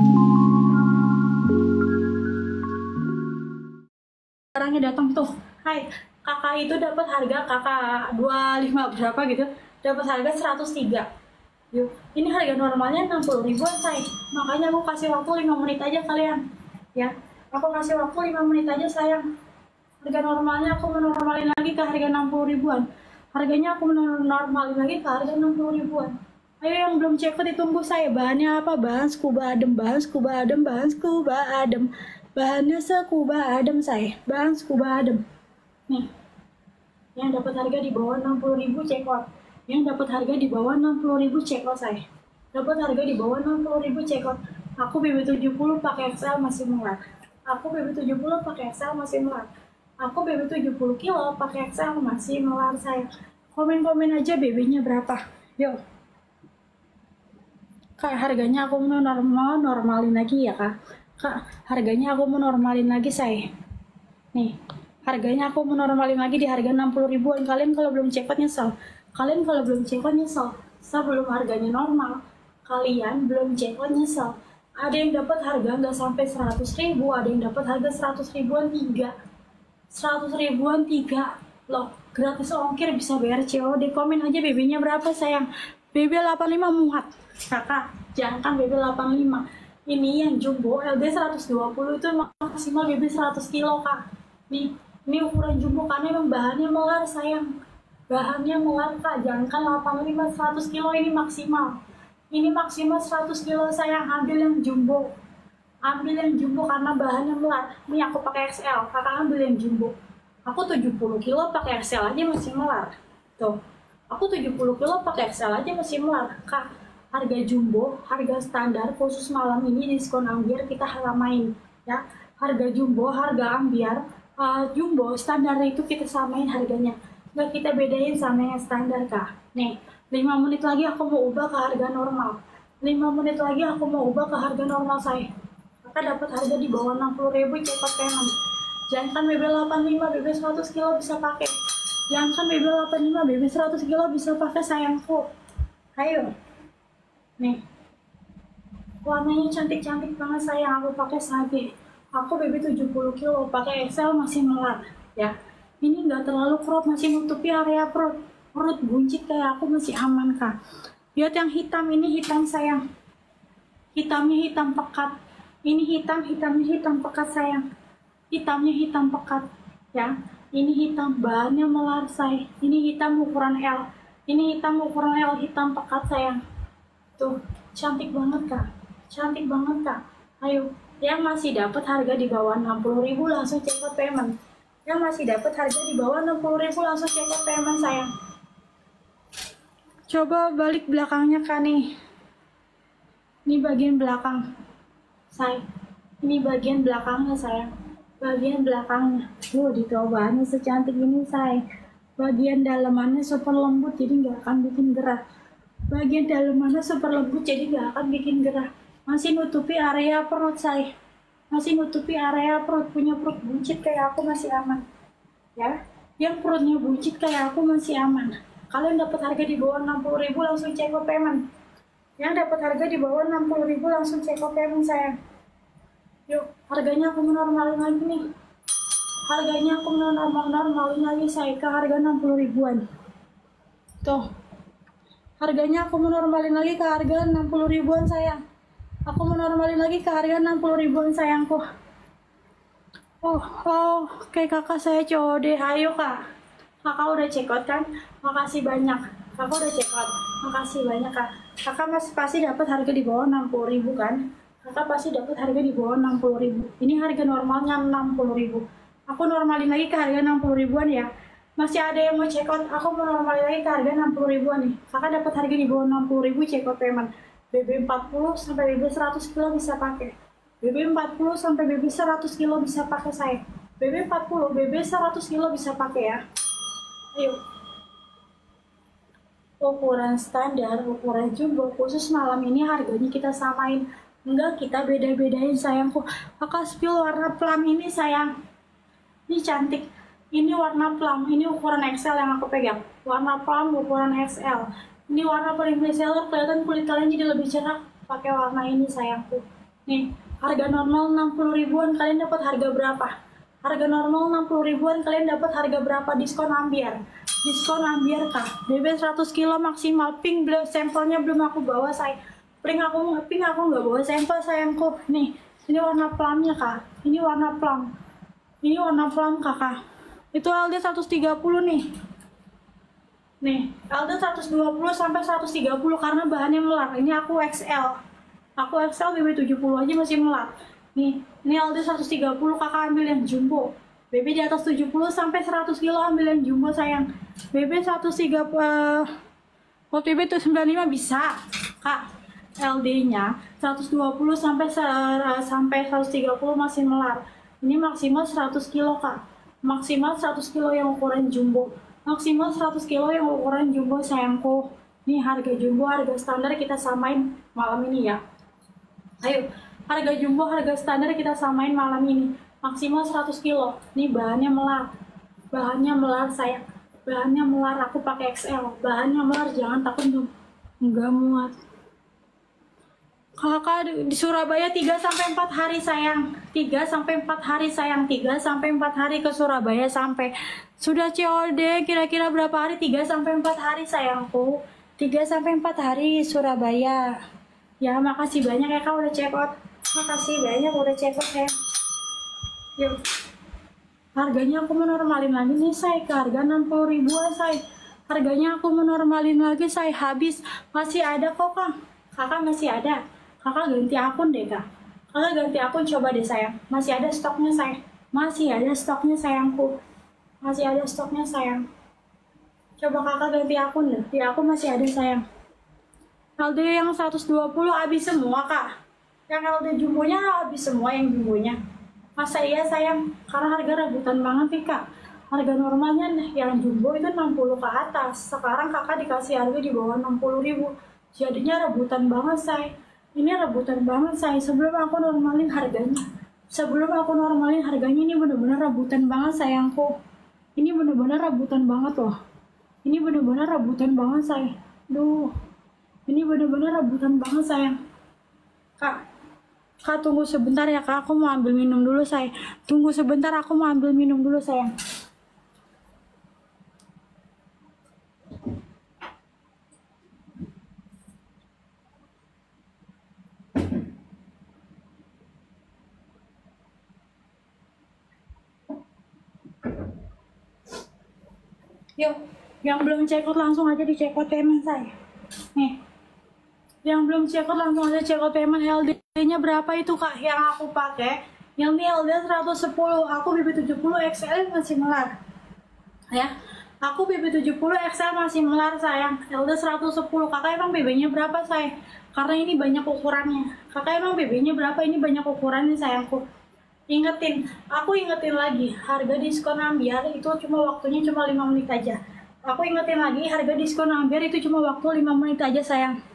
Orangnya datang tuh, hai kakak itu dapat harga kakak 25 berapa gitu, dapat harga 103. Yuk, ini harga normalnya 60 ribuan say. Makanya aku kasih waktu 5 menit aja kalian. Ya, aku kasih waktu 5 menit aja sayang. Harga normalnya aku menormalin lagi ke harga 60 ribuan. Harganya aku menormalin lagi ke harga 60 ribuan. Ayo yang belum check ditunggu saya. Bahannya apa? Bahan scuba adem, bahan scuba adem, bahan scuba adem. Bahannya scuba adem saya. Bahan scuba adem. Nih. Yang dapat harga di bawah 60.000 check out. Yang dapat harga di bawah 60.000 check out saya. Dapat harga di bawah 60.000 check out. Aku BB70 pakai XL masih murah. Aku BB70 pakai XL masih murah. Aku BB 70 kilo pakai XL masih melar saya. Komen-komen aja BB-nya berapa. Yuk. Kak, harganya aku mau normalin lagi ya kak. Kak, harganya aku mau normalin lagi saya. Nih, harganya aku mau normalin lagi di harga 60 ribuan. Kalian kalau belum check out nyesel. Kalian kalau belum check out nyesel. Sebelum harganya normal, kalian belum check out nyesel. Ada yang dapat harga nggak sampai 100 ribu, ada yang dapat harga 100 ribuan 3. 100 ribuan 3 loh, gratis ongkir bisa bayar COD. Komen aja BB-nya berapa sayang. BB 85 muat kakak, jangan BB 85. Ini yang jumbo LD 120 itu maksimal BB 100 kilo kak. Ini ukuran jumbo karena memang bahannya melar sayang. Bahannya melar kak, jangan 85 100 kilo ini maksimal. Ini maksimal 100 kilo sayang, ambil yang jumbo. Ambil yang jumbo karena bahannya melar. Ini aku pakai XL, kakak ambil yang jumbo. Aku 70 kilo pakai XL aja masih melar. Tuh, aku 70 kilo pakai XL aja masih melar. Kak, harga jumbo, harga standar khusus malam ini diskon ambiar kita halamain. Ya, harga jumbo, harga ambiar, jumbo standar itu kita samain harganya. Nggak kita bedain sama yang standar kak. Nih, 5 menit lagi aku mau ubah ke harga normal. 5 menit lagi aku mau ubah ke harga normal saya. Dapat harga di bawah 60.000 cepat payment. Jangan BB 85, BB 100 kilo bisa pakai. Jangan BB 85, BB 100 kilo bisa pakai sayangku. Ayo. Nih. Warnanya cantik-cantik banget sayang, aku pakai Sage. Aku BB 70 kilo pakai XL masih melar ya. Ini enggak terlalu crop, masih nutupi area perut. Perut buncit kayak aku masih aman kak. Lihat yang hitam ini hitam sayang. Hitamnya hitam pekat. Ini hitamnya hitam pekat sayang. Hitamnya hitam pekat ya. Ini hitam, bahannya melar say. Ini hitam ukuran L. Ini hitam ukuran L, hitam pekat sayang. Tuh, cantik banget kak. Cantik banget kak. Ayo, yang masih dapat harga di bawah 60.000 langsung check out payment. Yang masih dapat harga di bawah 60.000 langsung check out payment sayang. Coba balik belakangnya kak nih. Ini bagian belakang. Ini bagian belakangnya sayang. Bagian belakangnya. Bahannya secantik ini sayang. Bagian dalamannya super lembut jadi nggak akan bikin gerah. Bagian dalamannya super lembut jadi nggak akan bikin gerah. Masih nutupi area perut sayang. Masih nutupi area perut. Punya perut buncit kayak aku masih aman. Ya. Yang perutnya buncit kayak aku masih aman. Kalian dapat harga di bawah 60.000 langsung check out payment. Yang dapat harga di bawah 60.000 langsung check out payment sayang. Yuk, harganya aku normalin lagi nih. Harganya aku normalin lagi saya ke harga 60 ribuan. Tuh. Harganya aku normalin lagi ke harga 60 ribuan sayang. Aku normalin lagi ke harga 60 ribuan sayangku. Oke kakak saya COD. Ayo kak. Kakak udah check out kan? Makasih banyak. Kakak udah check out. Makasih banyak kak. Kakak masih pasti dapat harga di bawah 60.000 kan? Kakak pasti dapat harga di bawah 60.000. Ini harga normalnya 60.000. Aku normalin lagi ke harga 60 ribuan ya. Masih ada yang mau check out, aku mau normalin lagi ke harga 60 ribuan nih. Kakak dapat harga di bawah 60.000 check out payment. BB 40 sampai BB 100 kilo bisa pakai. BB 40 sampai BB 100 kilo bisa pakai saya. BB 40, BB 100 kilo bisa pakai ya. Ayo. Ukuran standar, ukuran jumbo khusus malam ini harganya kita samain. Enggak, kita beda-bedain sayangku. Kakak spill warna plum ini sayang. Ini cantik. Ini warna plum. Ini ukuran XL yang aku pegang. Warna plum ukuran XL. Ini warna paling best seller. Kelihatan kulit kalian jadi lebih cerah pakai warna ini sayangku. Nih, harga normal 60 ribuan, kalian dapat harga berapa? Harga normal 60 ribuan, kalian dapat harga berapa? Diskon ambiar. Diskon ambiar kak. BB 100 kilo maksimal. Pink sampelnya belum aku bawa say. Pink aku nggak bawa sampel sayangku. Nih, ini warna plumnya kak. Ini warna plum. Ini warna plum kakak. Itu LD 130 nih. Nih, LD 120 sampai 130 karena bahannya melar. Ini aku XL. Aku XL BB 70 aja masih melat. Nih, ini LD 130 kakak ambil yang jumbo. BB di atas 70 sampai 100 kilo ambil yang jumbo sayang. BB 130 BB itu 95 bisa. Kak, LD-nya 120 sampai 130 masih melar. Ini maksimal 100 kilo kak. Maksimal 100 kilo yang ukuran jumbo. Maksimal 100 kilo yang ukuran jumbo sayangku. Ini harga jumbo, harga standar kita samain malam ini ya. Ayo, harga jumbo, harga standar kita samain malam ini. Maksimal 100 kilo. Nih bahannya melar. Bahannya melar sayang. Bahannya melar, aku pakai XL. Bahannya melar, jangan takut dong. Enggak muat. Kakak di Surabaya 3-4 hari sayang. 3-4 hari sayang. 3-4 hari ke Surabaya sampai. Sudah COD kira-kira berapa hari? 3-4 hari sayangku. 3-4 hari Surabaya. Ya, makasih banyak ya kak udah check out. Makasih banyak udah check out ya. Yuk. Harganya aku menormalin lagi nih say. Ke harga 60 ribuan say. Harganya aku menormalin lagi say. Habis. Masih ada kok kak. Kakak masih ada. Kakak ganti akun deh kak. Kakak ganti akun coba deh sayang. Masih ada stoknya sayang. Masih ada stoknya sayangku. Masih ada stoknya sayang. Coba kakak ganti akun deh. Di akun masih ada sayang. LD yang 120 habis semua kak. Yang LD jumbonya habis semua yang jumbonya. Masa iya sayang? Karena harga rebutan banget nih kak. Harga normalnya yang jumbo itu 60 ke atas. Sekarang kakak dikasih harga di bawah 60 ribu. Jadinya rebutan banget say. Ini rebutan banget say. Sebelum aku normalin harganya. Sebelum aku normalin harganya ini bener-bener rebutan banget sayangku. Ini bener-bener rebutan banget loh. Ini bener-bener rebutan banget say. Duh. Ini bener-bener rebutan banget sayang. Kak tunggu sebentar ya kak. Aku mau ambil minum dulu say. Tunggu sebentar aku mau ambil minum dulu sayang. Yuk, yang belum check out langsung aja di check out payment saya. Nih, yang belum check out langsung aja check out payment. LD-nya berapa itu kak yang aku pakai? Yang ini LD 110, aku BB 70 XL masih melar. Ya, aku BB 70 XL masih melar sayang. LD 110, kakak emang BB-nya berapa say? Karena ini banyak ukurannya. Kakak emang BB-nya berapa? Ini banyak ukurannya sayangku. Aku ingetin lagi, harga diskon ambiar itu cuma waktunya cuma 5 menit aja. Aku ingetin lagi, harga diskon ambiar itu cuma waktu 5 menit aja sayang.